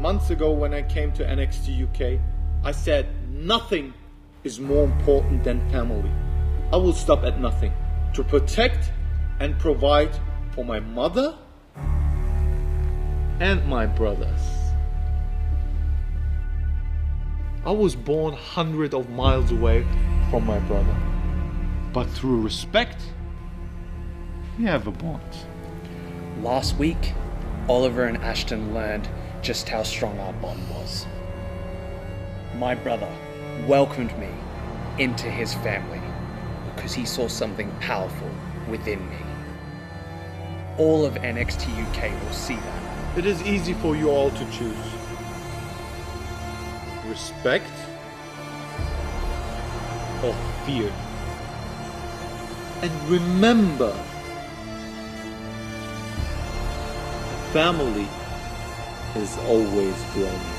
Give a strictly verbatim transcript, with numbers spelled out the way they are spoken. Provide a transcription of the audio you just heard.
months ago when I came to N X T U K, I said nothing is more important than family. I will stop at nothing to protect and provide for my mother and my brothers. I was born hundreds of miles away from my brother, but through respect, we have a bond. Last week, Oliver and Ashton learned just how strong our bond was. My brother welcomed me into his family because he saw something powerful within me. All of N X T U K will see that. It is easy for you all to choose. Respect or fear. And remember, family is always growing.